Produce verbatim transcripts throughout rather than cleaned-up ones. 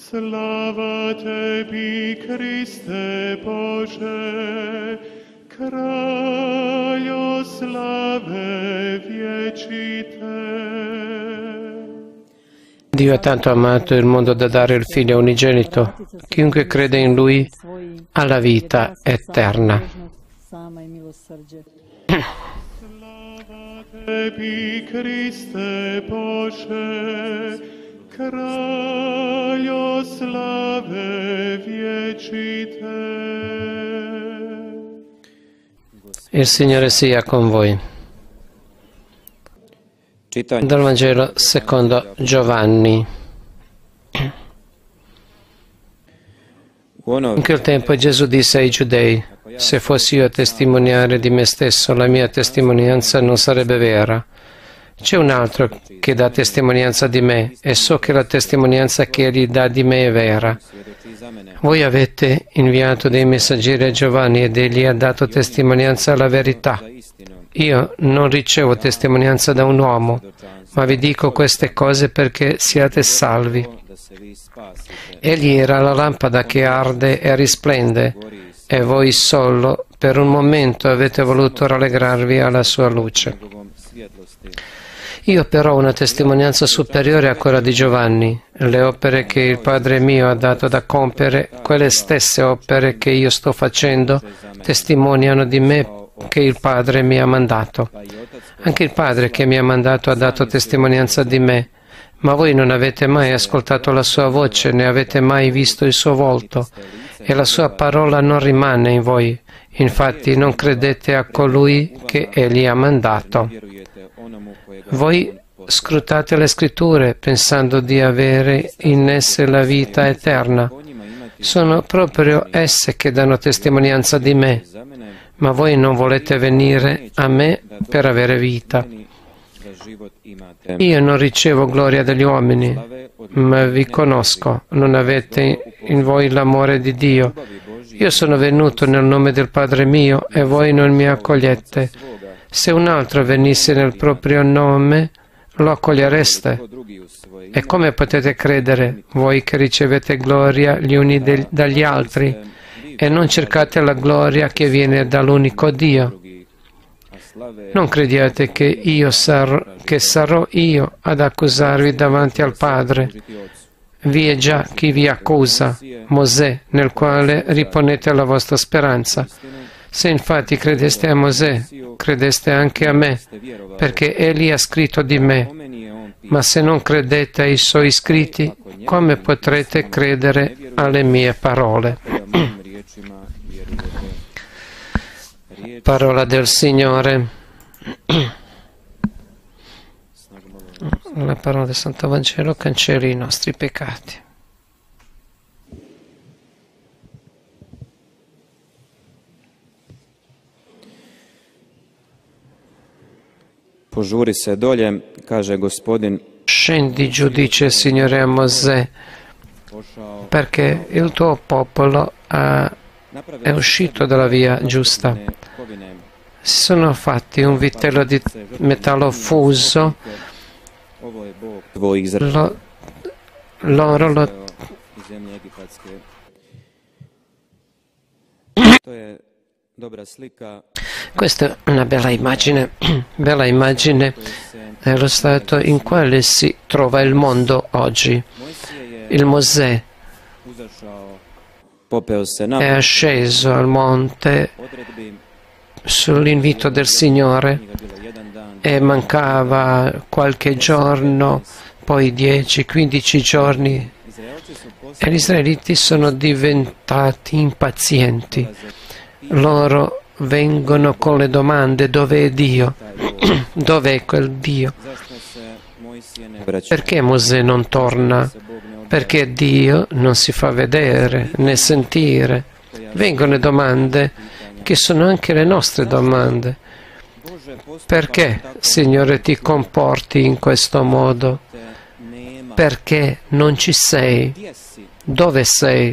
Slava tebi, Kriste Bože, Kralju slave viecite. Dio ha tanto amato il mondo da dare il Figlio unigenito. Chiunque crede in Lui ha la vita eterna. Slava tebi, Kriste Bože, Kralju slave viecite. Il Signore sia con voi. Dal Vangelo secondo Giovanni. In quel tempo Gesù disse ai Giudei: se fossi io a testimoniare di me stesso, la mia testimonianza non sarebbe vera. C'è un altro che dà testimonianza di me e so che la testimonianza che egli dà di me è vera. Voi avete inviato dei messaggeri a Giovanni ed egli ha dato testimonianza alla verità. Io non ricevo testimonianza da un uomo, ma vi dico queste cose perché siate salvi. Egli era la lampada che arde e risplende, e voi solo per un momento avete voluto rallegrarvi alla sua luce. Io però ho una testimonianza superiore a quella di Giovanni. Le opere che il Padre mio ha dato da compiere, quelle stesse opere che io sto facendo, testimoniano di me che il Padre mi ha mandato. Anche il Padre che mi ha mandato ha dato testimonianza di me, ma voi non avete mai ascoltato la sua voce, né avete mai visto il suo volto, e la sua parola non rimane in voi. Infatti non credete a colui che egli ha mandato. Voi scrutate le Scritture pensando di avere in esse la vita eterna. Sono proprio esse che danno testimonianza di me, ma voi non volete venire a me per avere vita. Io non ricevo gloria dagli uomini, ma vi conosco. Non avete in voi l'amore di Dio. Io sono venuto nel nome del Padre mio e voi non mi accogliete. Se un altro venisse nel proprio nome, lo accogliereste. E come potete credere, voi che ricevete gloria gli uni del, dagli altri, e non cercate la gloria che viene dall'unico Dio? Non crediate che io sarò, che sarò io ad accusarvi davanti al Padre. Vi è già chi vi accusa, Mosè, nel quale riponete la vostra speranza. Se infatti credeste a Mosè, credeste anche a me, perché egli ha scritto di me. Ma se non credete ai suoi scritti, come potrete credere alle mie parole? Parola del Signore. La parola del Santo Vangelo cancelli i nostri peccati. Požuri se dolje, kaže gospodin. Scendi giù, dice il Signore a Mosè, perché il tuo popolo ha, è uscito dalla via giusta. Si sono fatti un vitello di metallo fuso, lo, loro lo Questa è una bella immagine, bella immagine dello stato in quale si trova il mondo oggi. Il Mosè è asceso al monte sull'invito del Signore e mancava qualche giorno, poi dieci, quindici giorni, e gli israeliti sono diventati impazienti. Loro vengono con le domande: dove è Dio? Dove è quel Dio? Perché Mosè non torna? Perché Dio non si fa vedere né sentire? Vengono domande che sono anche le nostre domande. Perché, Signore, ti comporti in questo modo? Perché non ci sei? Dove sei?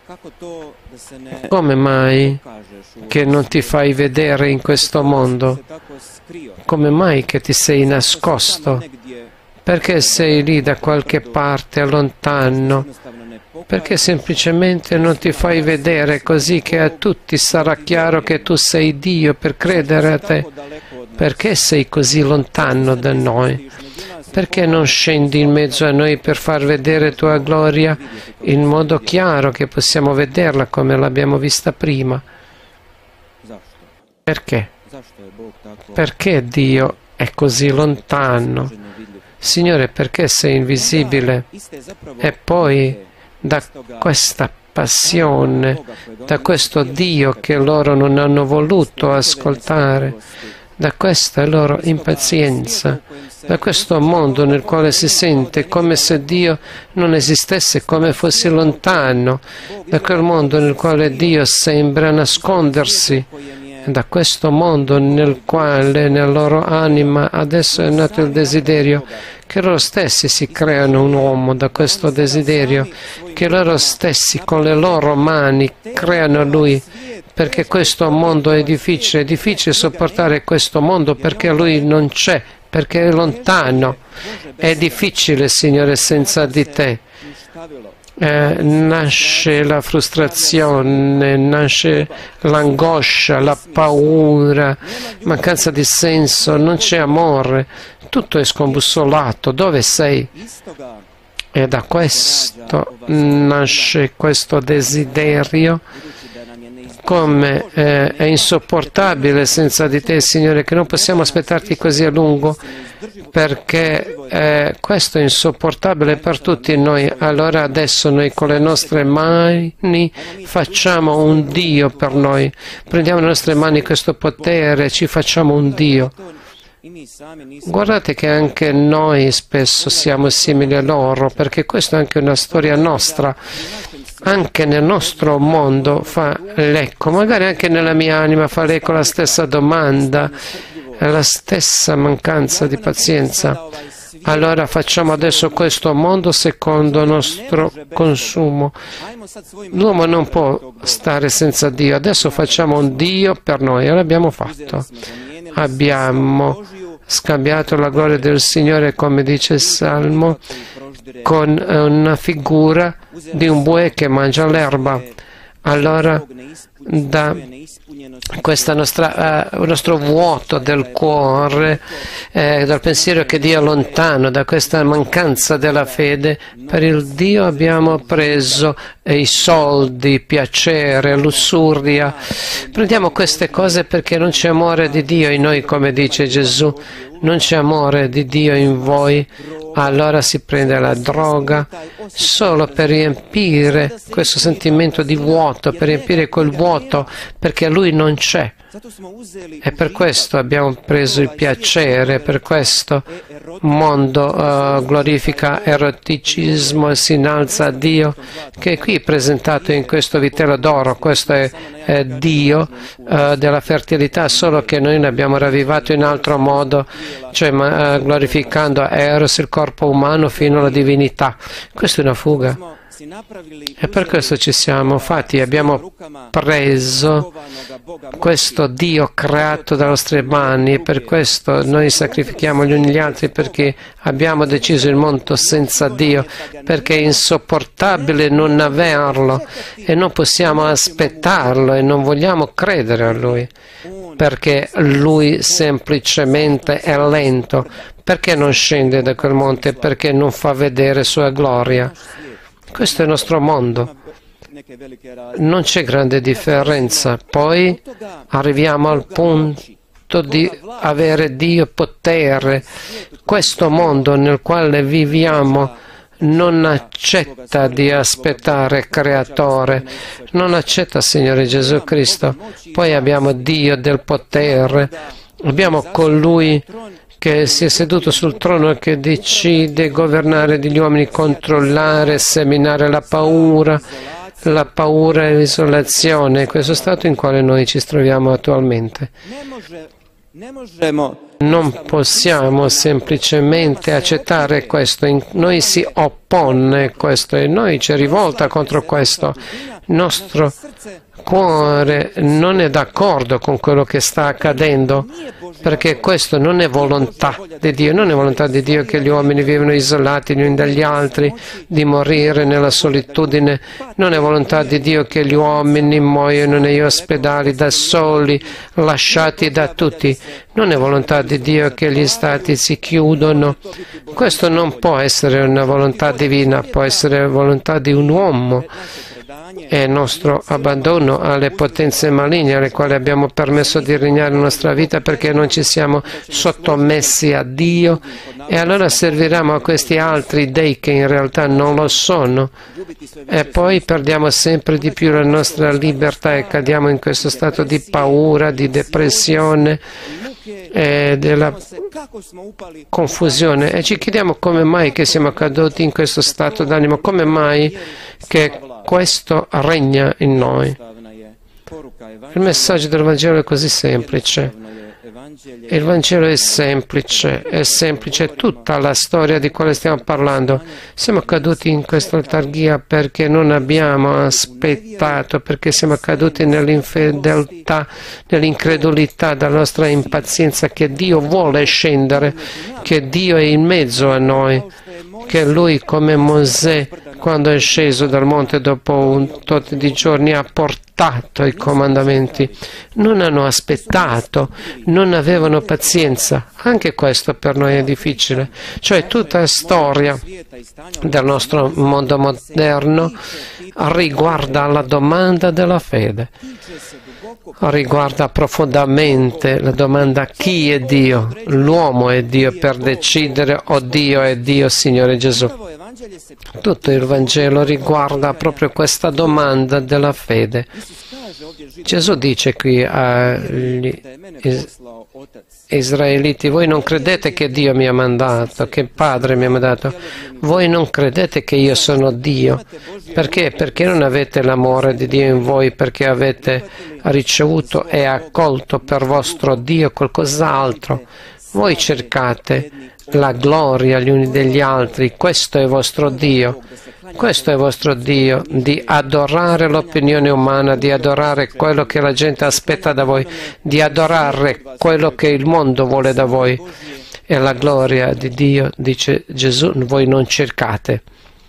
Come mai che non ti fai vedere in questo mondo? Come mai che ti sei nascosto? Perché sei lì da qualche parte lontano Perché semplicemente non ti fai vedere così che a tutti sarà chiaro che tu sei Dio per credere a te? Perché sei così lontano da noi? Perché non scendi in mezzo a noi per far vedere tua gloria in modo chiaro che possiamo vederla come l'abbiamo vista prima? Perché? Perché Dio è così lontano? Signore, perché sei invisibile? E poi da questa passione, da questo Dio che loro non hanno voluto ascoltare, da questa loro impazienza, da questo mondo nel quale si sente come se Dio non esistesse, come fosse lontano, da quel mondo nel quale Dio sembra nascondersi, da questo mondo nel quale nella loro anima adesso è nato il desiderio che loro stessi si creano un uomo, da questo desiderio che loro stessi con le loro mani creano lui, perché questo mondo è difficile, è difficile sopportare questo mondo perché lui non c'è, perché è lontano, è difficile, Signore, senza di te. Eh, nasce la frustrazione, nasce l'angoscia, la paura, mancanza di senso, non c'è amore, tutto è scombussolato. Dove sei? E da questo nasce questo desiderio, come eh, è insopportabile senza di te, Signore, che non possiamo aspettarti così a lungo, perché eh, questo è insopportabile per tutti noi. Allora adesso noi con le nostre mani facciamo un Dio per noi, prendiamo nelle nostre mani questo potere, ci facciamo un Dio. Guardate che anche noi spesso siamo simili a loro, perché questa è anche una storia nostra. Anche nel nostro mondo fa l'eco, magari anche nella mia anima fa l'eco la stessa domanda, la stessa mancanza di pazienza. Allora facciamo adesso questo mondo secondo il nostro consumo. L'uomo non può stare senza Dio, adesso facciamo un Dio per noi, e l'abbiamo fatto. Abbiamo scambiato la gloria del Signore, come dice il Salmo, con una figura di un bue che mangia l'erba. Allora, da questo nostra, uh, nostro vuoto del cuore, eh, dal pensiero che Dio è lontano, da questa mancanza della fede, per il Dio abbiamo preso eh, i soldi, piacere, lussuria. Prendiamo queste cose perché non c'è amore di Dio in noi, come dice Gesù. Non c'è amore di Dio in voi, allora si prende la droga solo per riempire questo sentimento di vuoto, per riempire quel vuoto, perché Lui non c'è. E per questo abbiamo preso il piacere, per questo il mondo uh, glorifica eroticismo e si innalza a Dio, che è qui presentato in questo vitello d'oro. Questo è, è Dio uh, della fertilità, solo che noi ne abbiamo ravvivato in altro modo, cioè uh, glorificando Eros, il corpo umano, fino alla divinità. Questa è una fuga. E per questo ci siamo fatti, abbiamo preso questo Dio creato dalle nostre mani, e per questo noi sacrifichiamo gli uni gli altri, perché abbiamo deciso il mondo senza Dio, perché è insopportabile non averlo e non possiamo aspettarlo e non vogliamo credere a Lui, perché Lui semplicemente è lento. Perché non scende da quel monte? Perché non fa vedere Sua gloria. Questo è il nostro mondo, non c'è grande differenza. Poi arriviamo al punto di avere Dio potere. Questo mondo nel quale viviamo non accetta di aspettare Creatore, non accetta Signore Gesù Cristo. Poi abbiamo Dio del potere, abbiamo colui che si è seduto sul trono e che decide governare gli uomini, controllare, seminare la paura, la paura e l'isolazione, questo stato in quale noi ci troviamo attualmente. Non possiamo semplicemente accettare questo, in noi si oppone questo e noi ci rivolta contro questo. Il nostro cuore non è d'accordo con quello che sta accadendo, perché questo non è volontà di Dio, non è volontà di Dio che gli uomini vivano isolati gli uni dagli altri, di morire nella solitudine, non è volontà di Dio che gli uomini muoiono negli ospedali da soli, lasciati da tutti, non è volontà di Dio che gli stati si chiudono. Questo non può essere una volontà divina, può essere volontà di un uomo. È il nostro abbandono alle potenze maligne alle quali abbiamo permesso di regnare la nostra vita perché non ci siamo sottomessi a Dio, e allora serviamo a questi altri dei che in realtà non lo sono, e poi perdiamo sempre di più la nostra libertà e cadiamo in questo stato di paura, di depressione e della confusione, e ci chiediamo come mai che siamo caduti in questo stato d'animo, come mai che questo regna in noi. Il messaggio del Vangelo è così semplice. Il Vangelo è semplice, è semplice tutta la storia di quale stiamo parlando. Siamo caduti in questa letargia perché non abbiamo aspettato, perché siamo caduti nell'infedeltà, nell'incredulità, dalla nostra impazienza che Dio vuole scendere, che Dio è in mezzo a noi, che Lui, come Mosè, quando è sceso dal monte dopo un tot di giorni, ha portato i comandamenti. Non hanno aspettato, non avevano pazienza. Anche questo per noi è difficile. Cioè tutta la storia del nostro mondo moderno riguarda la domanda della fede. Riguarda profondamente la domanda: chi è Dio? L'uomo è Dio per decidere, o Dio è Dio, Signore Gesù. Tutto il Vangelo riguarda proprio questa domanda della fede. Gesù dice qui agli israeliti: voi non credete che Dio mi ha mandato, che il Padre mi ha mandato, voi non credete che io sono Dio. Perché? Perché non avete l'amore di Dio in voi, perché avete ricevuto e accolto per vostro Dio qualcos'altro. Voi cercate la gloria gli uni degli altri, questo è vostro Dio. Questo è vostro Dio, di adorare l'opinione umana, di adorare quello che la gente aspetta da voi, di adorare quello che il mondo vuole da voi. E la gloria di Dio, dice Gesù, voi non cercate.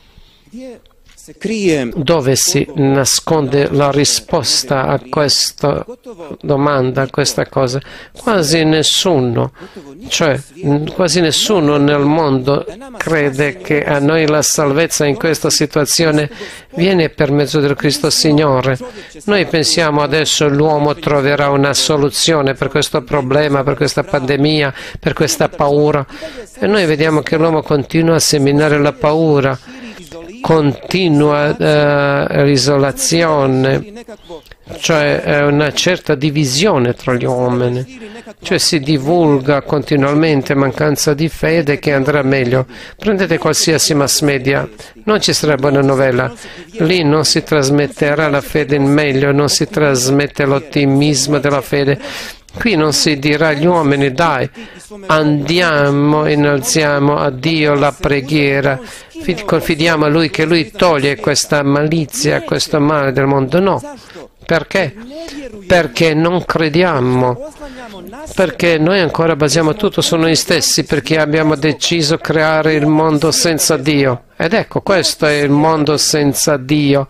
Dove si nasconde la risposta a questa domanda, a questa cosa? Quasi nessuno, cioè quasi nessuno nel mondo crede che a noi la salvezza in questa situazione viene per mezzo del Cristo Signore. Noi pensiamo adesso l'uomo troverà una soluzione per questo problema, per questa pandemia, per questa paura, e noi vediamo che l'uomo continua a seminare la paura, continua uh, l'isolazione, cioè uh, una certa divisione tra gli uomini, cioè si divulga continuamente mancanza di fede, che andrà meglio. Prendete qualsiasi mass media, non ci sarà buona novella, lì non si trasmetterà la fede in meglio, non si trasmette l'ottimismo della fede. Qui non si dirà agli uomini: dai, andiamo, innalziamo a Dio la preghiera, confidiamo a Lui che Lui toglie questa malizia, questo male del mondo. No. Perché? Perché non crediamo, perché noi ancora basiamo tutto su noi stessi, perché abbiamo deciso di creare il mondo senza Dio. Ed ecco, questo è il mondo senza Dio.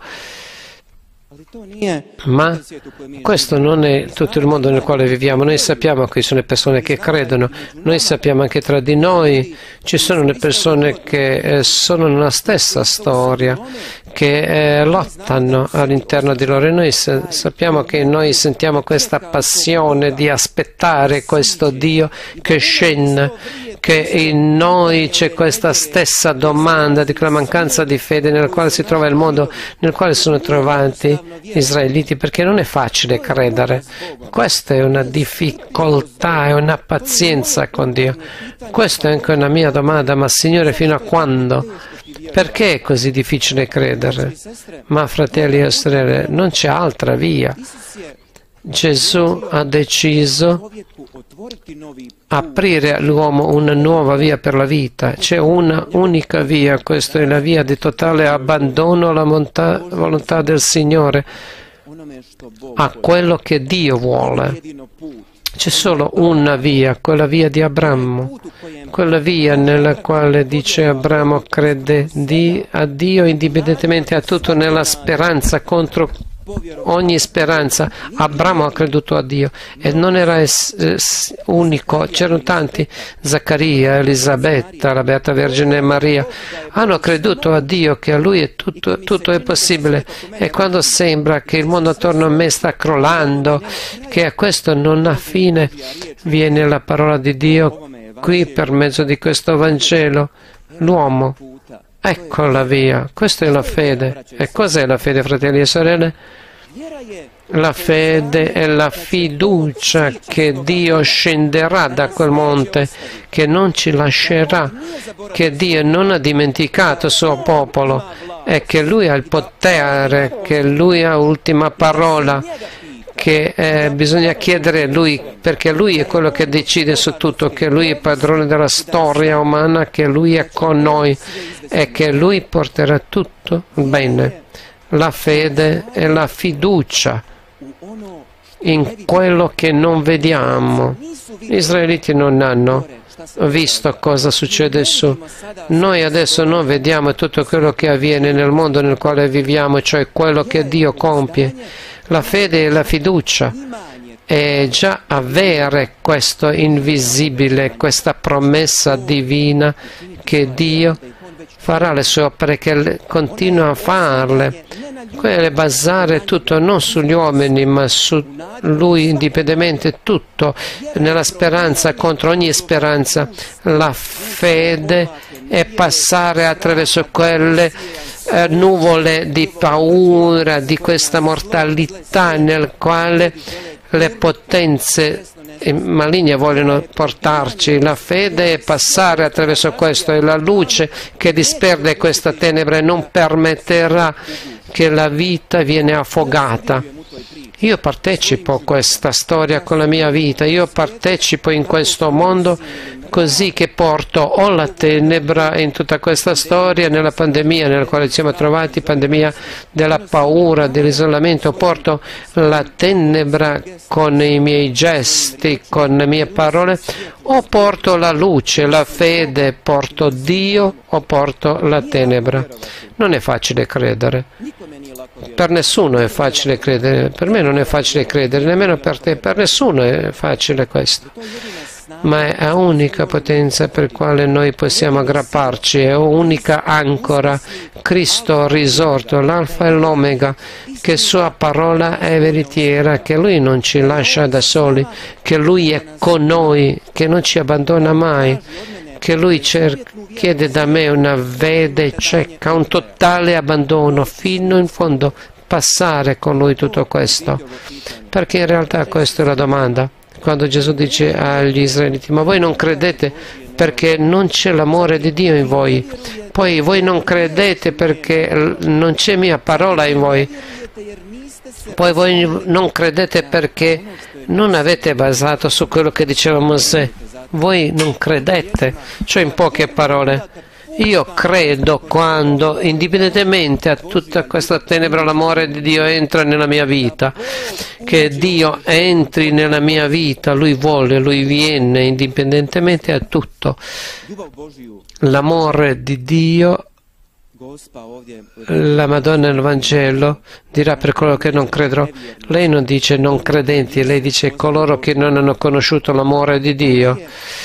Ma questo non è tutto il mondo nel quale viviamo. Noi sappiamo che ci sono le persone che credono, noi sappiamo anche tra di noi ci sono le persone che eh, sono nella stessa storia, che eh, lottano all'interno di loro, e noi sa- sappiamo che noi sentiamo questa passione di aspettare questo Dio che scende, che in noi c'è questa stessa domanda di quella mancanza di fede nella quale si trova il mondo, nel quale sono trovati gli israeliti, perché non è facile credere. Questa è una difficoltà, è una pazienza con Dio. Questa è anche una mia domanda: ma Signore, fino a quando? Perché è così difficile credere? Ma fratelli e sorelle, non c'è altra via. Gesù ha deciso aprire all'uomo una nuova via per la vita. C'è una unica via, questa è la via di totale abbandono alla volontà del Signore. a quello che Dio vuole. C'è solo una via, quella via di Abramo, quella via nella quale dice Abramo crede di, a Dio indipendentemente a tutto, nella speranza contro ogni speranza. Abramo ha creduto a Dio e non era es, es, unico, c'erano tanti, Zaccaria, Elisabetta, la Beata Vergine Maria, hanno creduto a Dio che a Lui è tutto, tutto è possibile. E quando sembra che il mondo attorno a me sta crollando, che a questo non ha fine, viene la parola di Dio qui per mezzo di questo Vangelo. L'uomo, ecco la via, questa è la fede. E cos'è la fede, fratelli e sorelle? La fede è la fiducia che Dio scenderà da quel monte, che non ci lascerà, che Dio non ha dimenticato il suo popolo e che Lui ha il potere, che Lui ha l'ultima parola, che eh, bisogna chiedere a Lui, perché Lui è quello che decide su tutto, che Lui è padrone della storia umana, che Lui è con noi e che Lui porterà tutto bene. La fede è la fiducia in quello che non vediamo. Gli israeliti non hanno visto cosa succede su. Noi adesso non vediamo tutto quello che avviene nel mondo nel quale viviamo, cioè quello che Dio compie. La fede e la fiducia è già avere questo invisibile, questa promessa divina che Dio farà le sue opere, che continua a farle. Quelle basare tutto non sugli uomini ma su Lui indipendentemente, tutto nella speranza contro ogni speranza. La fede è passare attraverso quelle eh, nuvole di paura, di questa mortalità nel quale le potenze maligne vogliono portarci. La fede è passare attraverso questo, e la luce che disperde questa tenebra e non permetterà che la vita viene affogata. Io partecipo a questa storia con la mia vita, io partecipo in questo mondo così che porto o la tenebra in tutta questa storia, nella pandemia nella quale ci siamo trovati, pandemia della paura, dell'isolamento, porto la tenebra con i miei gesti, con le mie parole, o porto la luce, la fede, porto Dio o porto la tenebra. Non è facile credere. Per nessuno è facile credere, per me non è facile credere, nemmeno per te, per nessuno è facile questo. Ma è l'unica potenza per quale noi possiamo aggrapparci, è l'unica ancora, Cristo risorto, l'alfa e l'omega, che Sua parola è veritiera, che Lui non ci lascia da soli, che Lui è con noi, che non ci abbandona mai, che Lui chiede da me una fede cieca, un totale abbandono fino in fondo, passare con Lui tutto questo. Perché in realtà questa è la domanda. Quando Gesù dice agli israeliti: ma voi non credete perché non c'è l'amore di Dio in voi, poi voi non credete perché non c'è mia parola in voi, poi voi non credete perché non avete basato su quello che diceva Mosè, voi non credete. Cioè, in poche parole, io credo quando, indipendentemente a tutta questa tenebra, l'amore di Dio entra nella mia vita, che Dio entri nella mia vita, Lui vuole, Lui viene, indipendentemente a tutto. L'amore di Dio, la Madonna nel Vangelo dirà per coloro che non crederò. Lei non dice non credenti, lei dice coloro che non hanno conosciuto l'amore di Dio.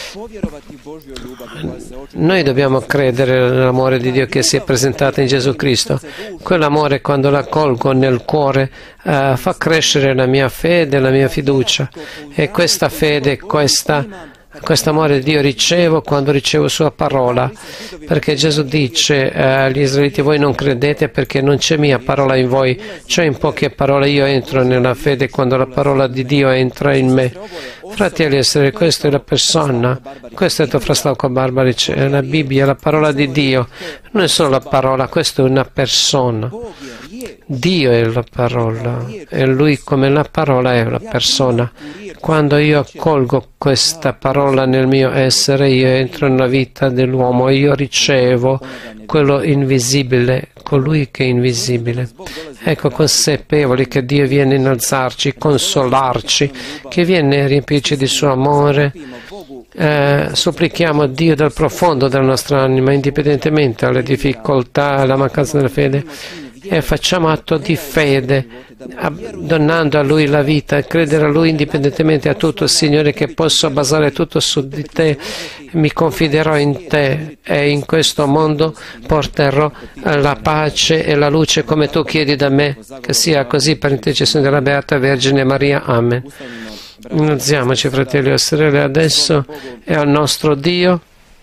Noi dobbiamo credere nell'amore di Dio che si è presentato in Gesù Cristo. Quell'amore, quando l'accolgo nel cuore, uh, fa crescere la mia fede, la mia fiducia. E questa fede, questa Questo amore di Dio ricevo quando ricevo Sua parola, perché Gesù dice agli israeliti: voi non credete perché non c'è mia parola in voi. Cioè, in poche parole, io entro nella fede quando la parola di Dio entra in me. Fratelli e sorelle, questa è la persona, questo è Fraslavko Barbaric, è la Bibbia, la parola di Dio. Non è solo la parola, questa è una persona. Dio è la parola e Lui come la parola è la persona. Quando io accolgo questa parola nel mio essere, io entro nella vita dell'uomo e io ricevo quello invisibile, colui che è invisibile. Ecco, consapevoli che Dio viene a innalzarci, consolarci, che viene a riempirci di suo amore. Eh, supplichiamo a Dio dal profondo della nostra anima, indipendentemente dalle difficoltà, alla mancanza della fede, e facciamo atto di fede, donando a Lui la vita, credere a Lui indipendentemente da tutto. Signore, che posso basare tutto su di Te, mi confiderò in Te e in questo mondo porterò la pace e la luce come Tu chiedi da me, che sia così per intercessione della Beata Vergine Maria. Amen. Innalziamoci, fratelli e sorelle, adesso e al nostro Dio.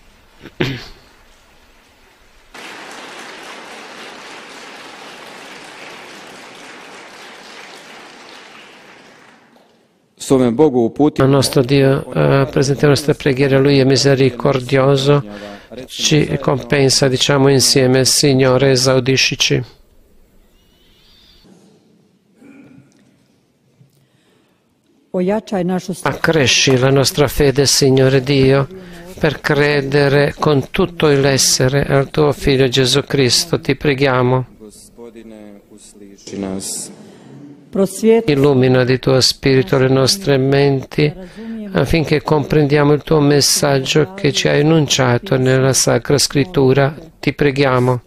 Al nostro Dio uh, presentiamo le nostre preghiere, Lui è misericordioso, ci compensa, diciamo insieme: Signore, esaudiscici. Accresci la nostra fede, Signore Dio, per credere con tutto l'essere al Tuo Figlio Gesù Cristo. Ti preghiamo. Illumina di Tuo Spirito le nostre menti affinché comprendiamo il Tuo messaggio che ci hai enunciato nella Sacra Scrittura. Ti preghiamo.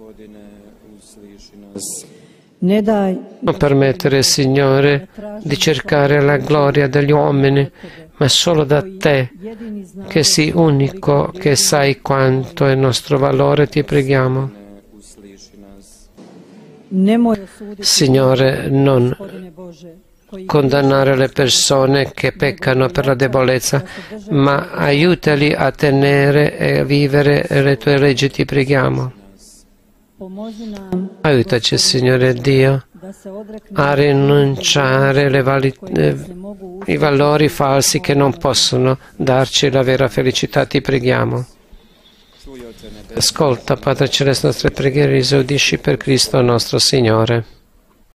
Non permettere, Signore, di cercare la gloria degli uomini, ma solo da Te, che sei unico, che sai quanto è il nostro valore. Ti preghiamo. Signore, non condannare le persone che peccano per la debolezza, ma aiutali a tenere e a vivere le Tue leggi. Ti preghiamo. Aiutaci, Signore Dio, a rinunciare le vali, eh, i valori falsi che non possono darci la vera felicità. Ti preghiamo. Ascolta, Padre Celeste, le nostre preghiere, esaudisci per Cristo nostro Signore.